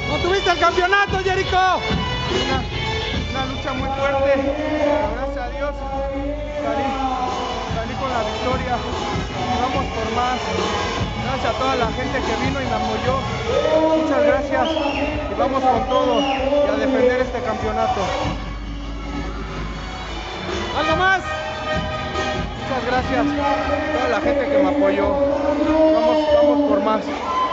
¿Tuviste el campeonato, Jericho? Una lucha muy fuerte, gracias a Dios salí con la victoria y vamos por más. Gracias a toda la gente que vino y me apoyó, muchas gracias y vamos con todo y a defender este campeonato. ¿Algo más? Muchas gracias a toda la gente que me apoyó, vamos por más.